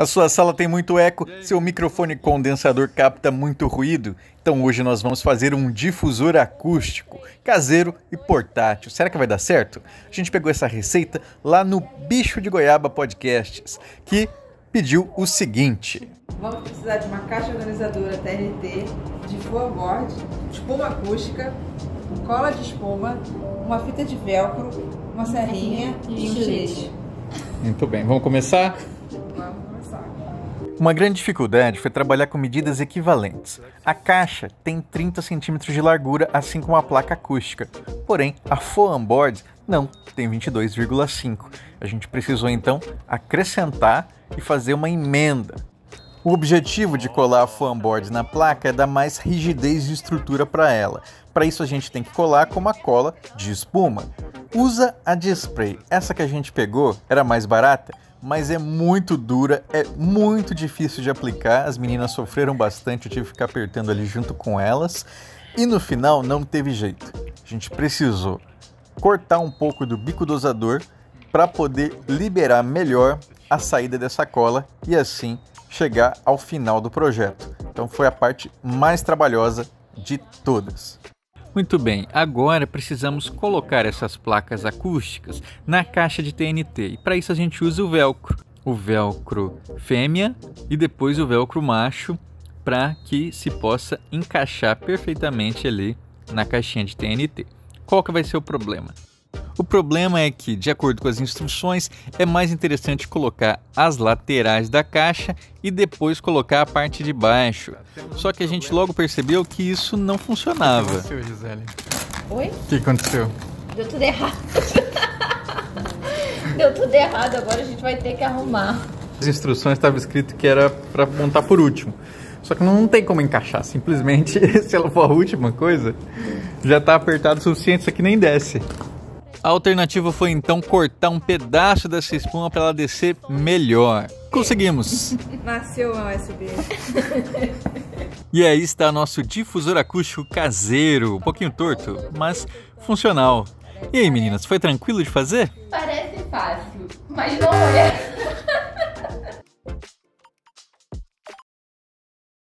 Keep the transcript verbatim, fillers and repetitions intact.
A sua sala tem muito eco, seu microfone condensador capta muito ruído. Então hoje nós vamos fazer um difusor acústico, caseiro e portátil. Será que vai dar certo? A gente pegou essa receita lá no Bicho de Goiaba Podcasts, que pediu o seguinte. Vamos precisar de uma caixa organizadora T N T, de foamboard, espuma acústica, cola de espuma, uma fita de velcro, uma serrinha e um giz. Muito bem, vamos começar? Vamos começar. Uma grande dificuldade foi trabalhar com medidas equivalentes. A caixa tem trinta centímetros de largura, assim como a placa acústica. Porém, a foamboard não, tem vinte e dois vírgula cinco. A gente precisou então acrescentar e fazer uma emenda. O objetivo de colar a foamboard na placa é dar mais rigidez e estrutura para ela. Para isso a gente tem que colar com uma cola de espuma. Usa a de spray. Essa que a gente pegou era mais barata, mas é muito dura, é muito difícil de aplicar. As meninas sofreram bastante, eu tive que ficar apertando ali junto com elas. E no final não teve jeito. A gente precisou cortar um pouco do bico dosador para poder liberar melhor a saída dessa cola e assim chegar ao final do projeto. Então foi a parte mais trabalhosa de todas. Muito bem, agora precisamos colocar essas placas acústicas na caixa de T N T. E para isso a gente usa o velcro. O velcro fêmea e depois o velcro macho, para que se possa encaixar perfeitamente ali na caixinha de T N T. Qual que vai ser o problema? O problema é que, de acordo com as instruções, é mais interessante colocar as laterais da caixa e depois colocar a parte de baixo. Só que a gente logo percebeu que isso não funcionava. O que aconteceu, Gisele? Oi? O que aconteceu? Deu tudo errado. Deu tudo errado, agora a gente vai ter que arrumar. As instruções estavam escrito que era para montar por último. Só que não tem como encaixar, simplesmente, se ela for a última coisa, já está apertado o suficiente, isso aqui nem desce. A alternativa foi então cortar um pedaço dessa espuma para ela descer melhor. Conseguimos! Nasceu uma U S B. E aí está nosso difusor acústico caseiro, um pouquinho torto, mas funcional. E aí meninas, foi tranquilo de fazer? Parece fácil, mas não é.